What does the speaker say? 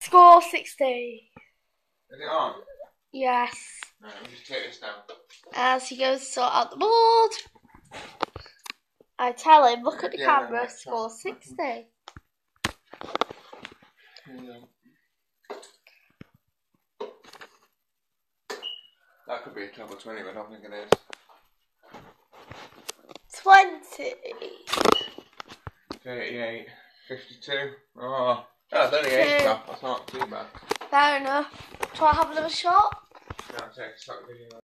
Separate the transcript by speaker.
Speaker 1: Score 60.
Speaker 2: Is it on?
Speaker 1: Yes.
Speaker 2: Right, let me just take this down.
Speaker 1: As he goes to sort out the board, I tell him, look at the camera, score 60.
Speaker 2: That could be a total 20, but I don't think it is.
Speaker 1: 20.
Speaker 2: 38, 52. Oh, that's only 8 stuff. That's not too bad.
Speaker 1: Fair enough. Try to have another shot?
Speaker 2: No, I'll take a stock video.